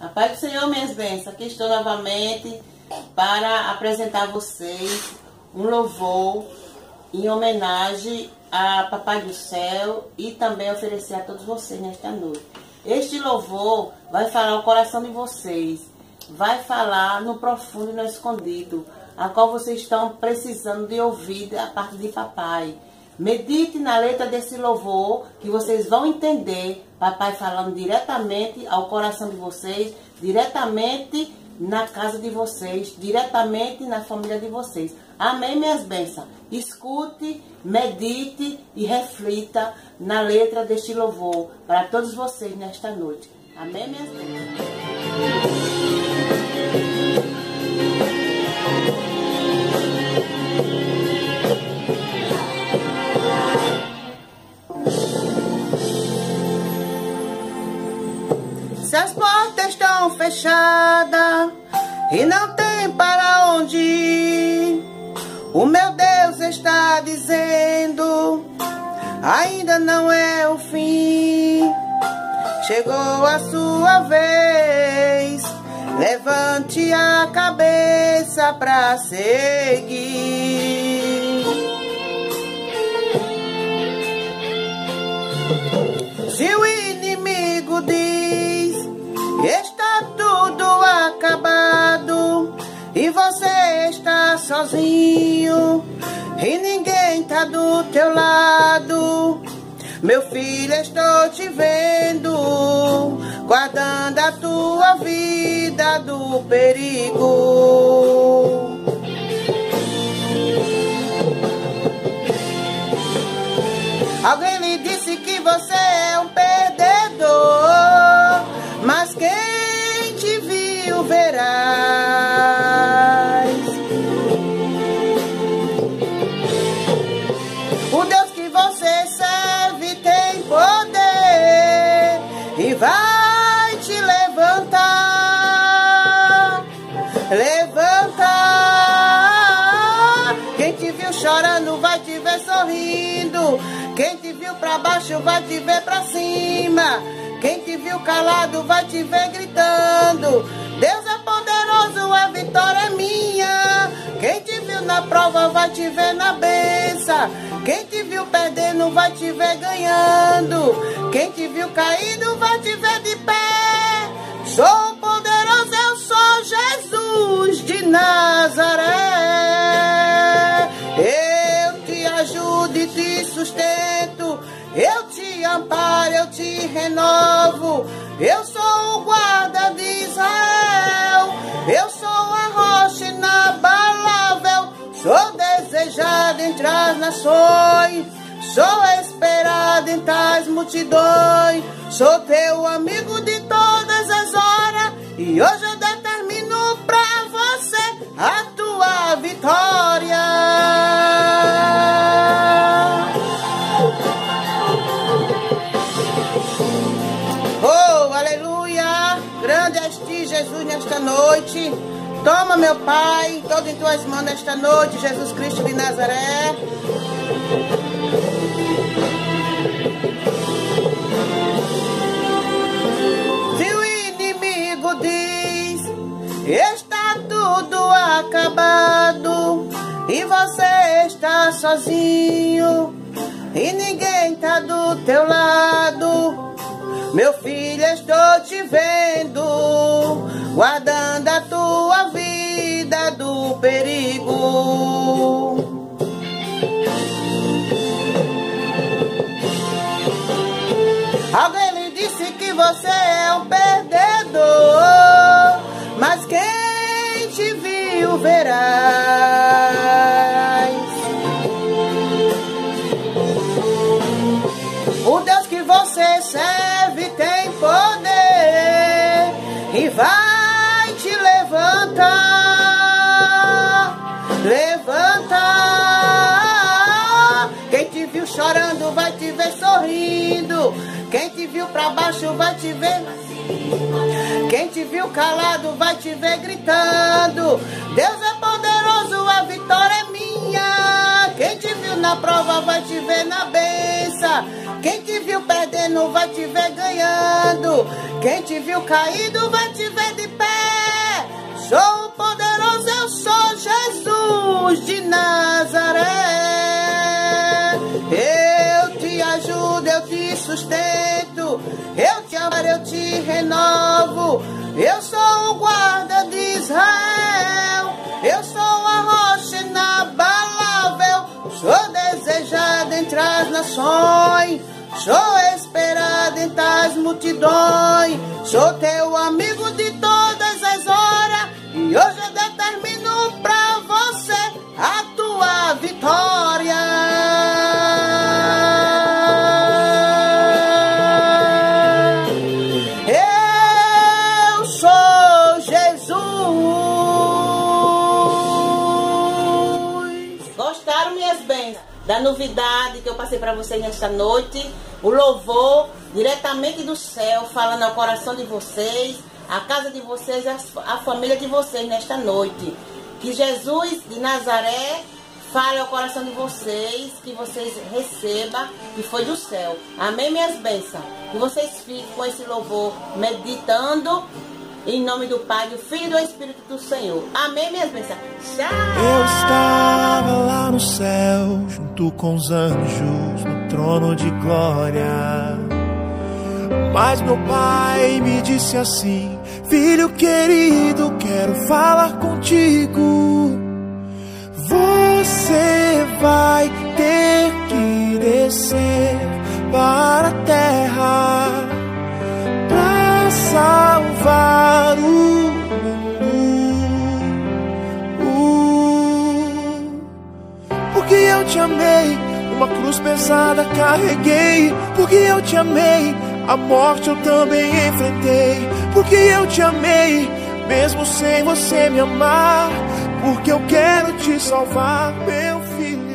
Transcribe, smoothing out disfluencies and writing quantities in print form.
A paz do Senhor, minhas bênçãos. Aqui estou novamente para apresentar a vocês um louvor em homenagem a Papai do Céu e também oferecer a todos vocês nesta noite. Este louvor vai falar o coração de vocês, vai falar no profundo e no escondido, a qual vocês estão precisando de ouvir a parte de Papai. Medite na letra desse louvor que vocês vão entender Papai falando diretamente ao coração de vocês, diretamente na casa de vocês, diretamente na família de vocês. Amém, minhas bênçãos? Escute, medite e reflita na letra deste louvor para todos vocês nesta noite. Amém, minhas bênçãos? Se as portas estão fechadas e não tem para onde ir, o meu Deus está dizendo, ainda não é o fim. Chegou a sua vez, levante a cabeça para seguir. Se o inimigo diz está tudo acabado e você está sozinho e ninguém tá do teu lado, meu filho, estou te vendo, guardando a tua vida do perigo. Alguém lhe disse que você é um perdedor, mas quem te viu verás. O Deus que você serve tem poder e vai te levantar, levantar. Quem te viu chorando vai te ver sorrindo, quem te viu pra baixo vai te ver pra cima, quem te viu calado vai te ver gritando. Deus é poderoso, a vitória é minha. Quem te viu na prova vai te ver na bênção, quem te viu perdendo vai te ver ganhando, quem te viu caído vai te ver de pé. Sou poderoso, eu sou Jesus de Nazaré. Eu te ajudo e te sustento, eu te amparo, eu te renovo. Eu sou o guarda de Israel, eu sou a rocha inabalável, sou desejado entre as nações, sou esperado entre as multidões, sou teu amigo de todas as horas e hoje eu determino pra você a tua vitória. Grande és ti, Jesus, nesta noite. Toma, meu Pai, todo em tuas mãos nesta noite, Jesus Cristo de Nazaré. Se o inimigo diz está tudo acabado e você está sozinho e ninguém tá do teu lado, meu filho, estou te vendo, guardando a tua vida do perigo. Alguém lhe disse que você é um perdedor, mas quem te viu verás. O Deus que você serve tem poder e vai te levantar, levantar. Quem te viu chorando vai te ver sorrindo, quem te viu pra baixo vai te ver, quem te viu calado vai te ver gritando. Deus é poderoso, a vitória é minha. Quem te viu na prova vai te ver na bênção, força. Quem te viu perdendo vai te ver ganhando. Quem te viu caído vai te ver de pé. Sou poderoso, eu sou Jesus de Nazaré. Eu te ajudo, eu te sustento. Eu te amaro, eu te renovo. Eu sou o guarda de Israel. Eu sou a rocha inabalável. Sou desejado entre as nações. Sou esperado entre as multidões. Sou teu amigo de todas as horas. E hoje eu determino pra você a tua vitória. Eu sou Jesus. Gostaram, minhas bênçãos, da novidade que eu passei para vocês nesta noite? O louvor diretamente do céu, falando ao coração de vocês, a casa de vocês, a família de vocês nesta noite. Que Jesus de Nazaré fale ao coração de vocês, que vocês recebam, que foi do céu. Amém, minhas bênçãos? Que vocês fiquem com esse louvor meditando. Em nome do Pai, do Filho e do Espírito do Senhor. Amém, minhas bênçãos. Tchau! Eu estava lá no céu, junto com os anjos, no trono de glória. Mas meu pai me disse assim: filho querido, quero falar contigo. Você vai ter que descer para a terra para salvar o mundo. Porque eu te amei, uma cruz pesada carreguei. Porque eu te amei, a morte eu também enfrentei. Porque eu te amei, mesmo sem você me amar. Porque eu quero te salvar, meu filho.